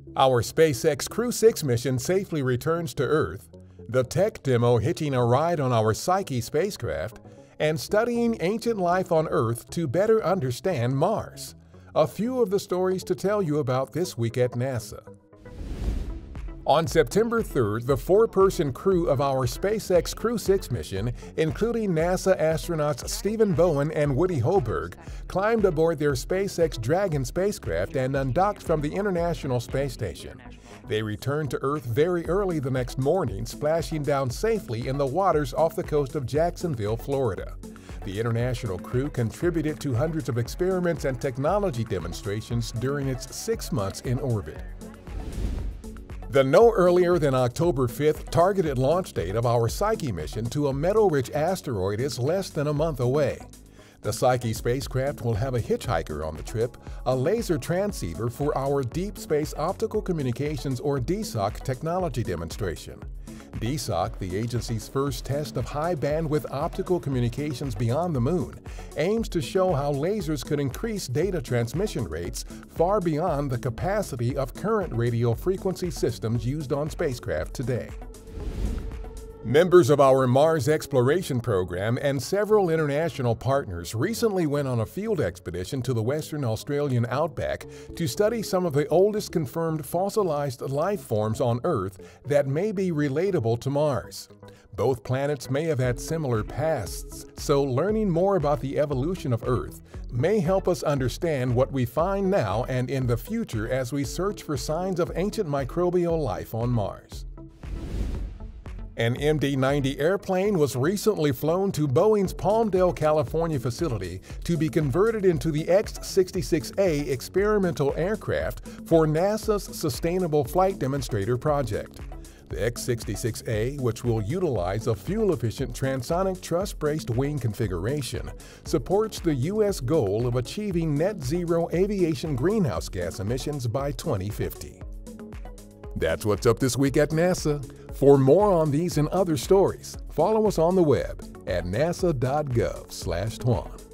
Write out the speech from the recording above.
Our SpaceX Crew-6 mission safely returns to Earth, the tech demo hitching a ride on our Psyche spacecraft, and studying ancient life on Earth to better understand Mars. A few of the stories to tell you about this week at NASA. On September 3rd, the four-person crew of our SpaceX Crew-6 mission, including NASA astronauts Stephen Bowen and Woody Hoberg, climbed aboard their SpaceX Dragon spacecraft and undocked from the International Space Station. They returned to Earth very early the next morning, splashing down safely in the waters off the coast of Jacksonville, Florida. The international crew contributed to hundreds of experiments and technology demonstrations during its 6 months in orbit. The no earlier than October 5th targeted launch date of our Psyche mission to a metal-rich asteroid is less than a month away. The Psyche spacecraft will have a hitchhiker on the trip, a laser transceiver for our Deep Space Optical Communications or DSOC technology demonstration. DSOC, the agency's first test of high-bandwidth optical communications beyond the Moon, aims to show how lasers could increase data transmission rates far beyond the capacity of current radio frequency systems used on spacecraft today. Members of our Mars exploration program and several international partners recently went on a field expedition to the Western Australian outback to study some of the oldest confirmed fossilized life forms on Earth that may be relatable to Mars. Both planets may have had similar pasts, so learning more about the evolution of Earth may help us understand what we find now and in the future as we search for signs of ancient microbial life on Mars. An MD-90 airplane was recently flown to Boeing's Palmdale, California facility to be converted into the X-66A experimental aircraft for NASA's Sustainable Flight Demonstrator project. The X-66A, which will utilize a fuel-efficient transonic truss-braced wing configuration, supports the U.S. goal of achieving net-zero aviation greenhouse gas emissions by 2050. That's what's up this week at NASA. For more on these and other stories, follow us on the web at nasa.gov/twan.